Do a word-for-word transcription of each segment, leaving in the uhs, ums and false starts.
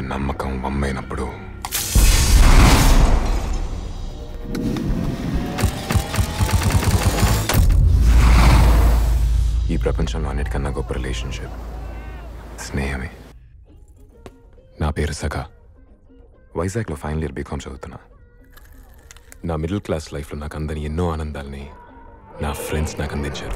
నమ్మకం వమ్మైనప్పుడు ఈ ప్రపంచంలో అన్నిటికన్నా గొప్ప రిలేషన్షిప్ స్నేహమే. నా పేరు సగా. వైజాగ్లో ఫైనల్ ఇయర్ బీకామ్ చదువుతున్నా. నా మిడిల్ క్లాస్ లైఫ్లో నాకు అందని ఎన్నో ఆనందాలని నా ఫ్రెండ్స్ నాకు అందించారు.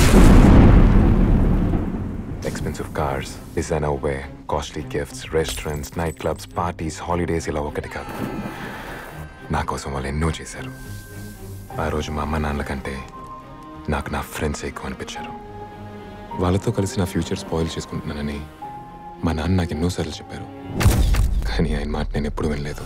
Expensive cars, designer wear, costly gifts, restaurants, night clubs, parties, holidays ఇలా ఒకటి కాదు. నా కోసం వాళ్ళు ఎన్నో చేశారు. ఆ రోజు మా అమ్మ నాన్నల కంటే నాకు నా ఫ్రెండ్స్ ఎక్కువ అనిపించారు. వాళ్ళతో కలిసి నా ఫ్యూచర్ స్పాయిల్ చేసుకుంటున్నానని మా నాన్న నాకు ఎన్నోసార్లు చెప్పారు. కానీ ఆయన మాట నేను ఎప్పుడు వినలేదు.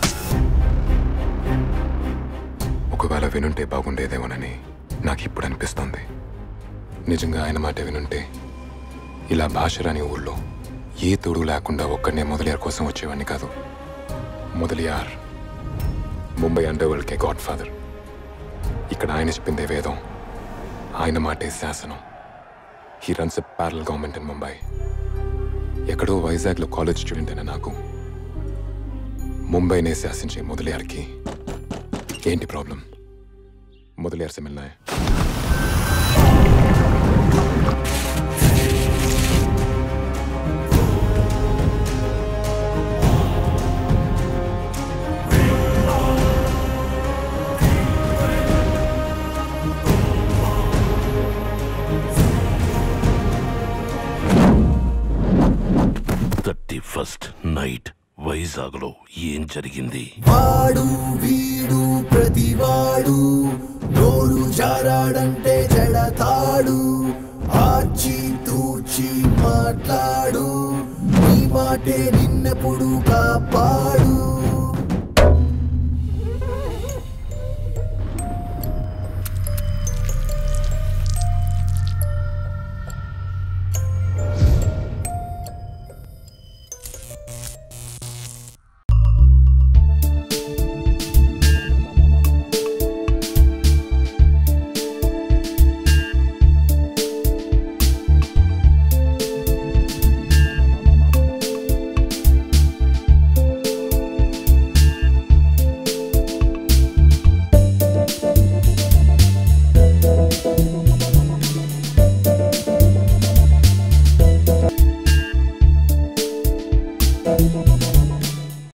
ఒకవేళ వినుంటే బాగుండేదేమోనని నాకు ఇప్పుడు అనిపిస్తుంది. నిజంగా ఆయన మాట వినుంటే ఇలా భాషరాని ఊళ్ళో ఏ తోడు లేకుండా ఒక్కడనే మొదలియార్ కోసం వచ్చేవాడిని కాదు. మొదలియార్ ముంబై అండర్ వరల్డ్కే గాడ్ ఫాదర్. ఇక్కడ ఆయన చెప్పిందే వేదం, ఆయన మాటే శాసనం. He runs a parallel government in Mumbai. ఎక్కడో వైజాగ్లో కాలేజ్ స్టూడెంట్ అయిన నాకు ముంబైనే శాసించే మొదలియార్కి ఏంటి ప్రాబ్లం? మొదలియార్ से मिलना है. థర్టీ ఫస్ట్ నైట్ వైజాగ్లో ఏం జరిగింది? వాడు వీడు ప్రతివాడు నోరు జారాడంటే జడతాడు. ఆచి తూచి మాట్లాడు, నీ మాటే నిన్నెప్పుడు కాపాడు. Thank you.